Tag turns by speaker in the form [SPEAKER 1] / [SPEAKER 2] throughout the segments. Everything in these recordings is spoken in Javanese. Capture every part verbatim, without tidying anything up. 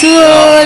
[SPEAKER 1] Sun.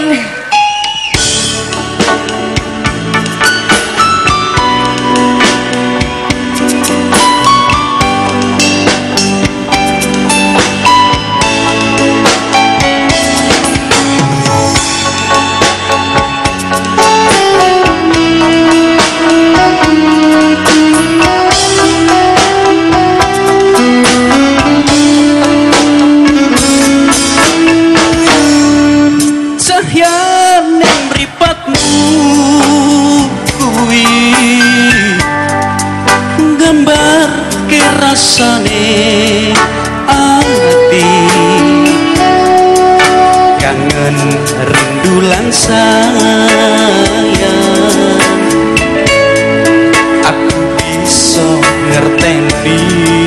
[SPEAKER 2] Rasane ati kangen rindu lan sayang aku bisa ngerteni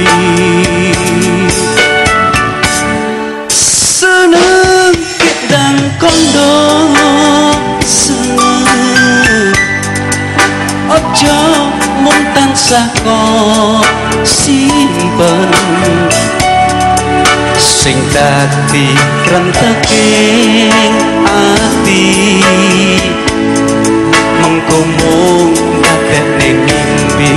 [SPEAKER 2] seneng dan kondo seneng ojo mung tansah kok simpen sing dadi krenteking ati mengko mung dadekne mimpi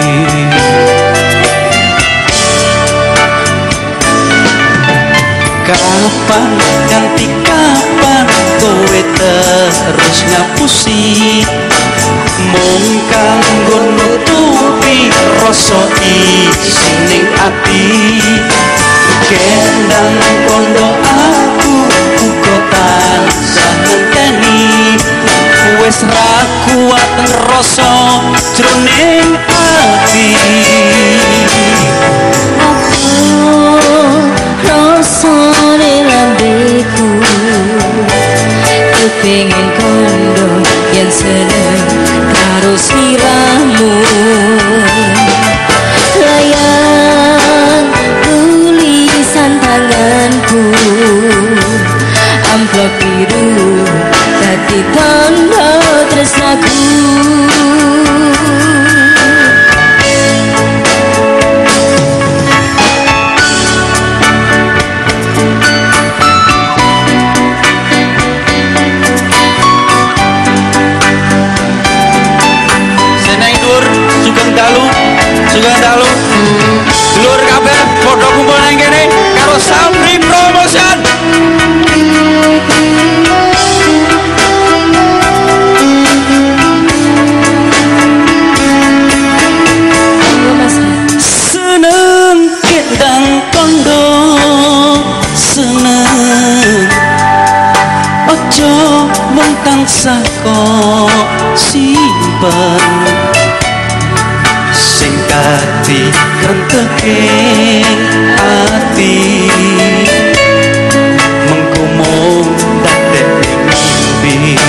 [SPEAKER 2] kapan ganti kapan kowe terus ngapusi mung kanggo nutupi rasa isining ati kendang kondo aku uga tansah ngenteni wis ra kuat rasa jroning ati
[SPEAKER 1] rasane lambeku kepengin kondo yen seneng karo sliramu layang tulisan tanganku amplop biru dadi tanda tresnaku
[SPEAKER 2] Sugeng dalu dulur kabeh padha kumpul nang kene karo Samri Promotion. Seneng kendang kondo seneng ojo mung tansah kok simpen sing dadi krenteking ati mengko mung dadekne mimpi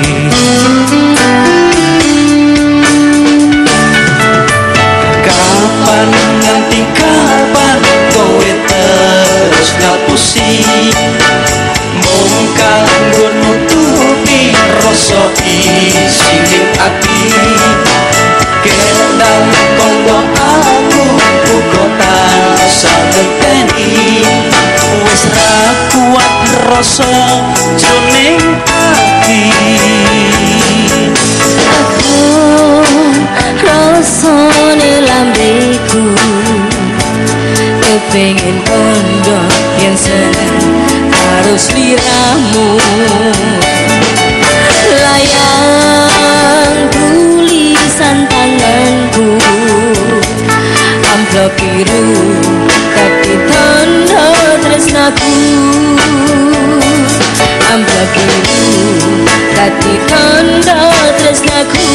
[SPEAKER 2] kapan nganti kapan kowe terus ngapusi mung kanggo nutupi rasa isining ati kendang kondo aku uga tansah ngenteni wis ra kuat rasa jroning ati
[SPEAKER 1] aku rasane lambeku kepengin kondo yen seneng karo sliramu layang tulisan tanganku amplop biru dadi tanda tresnaku amplop biru dadi tanda tresnaku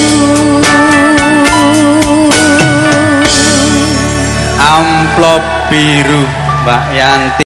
[SPEAKER 2] amplop biru Mbak Yanti.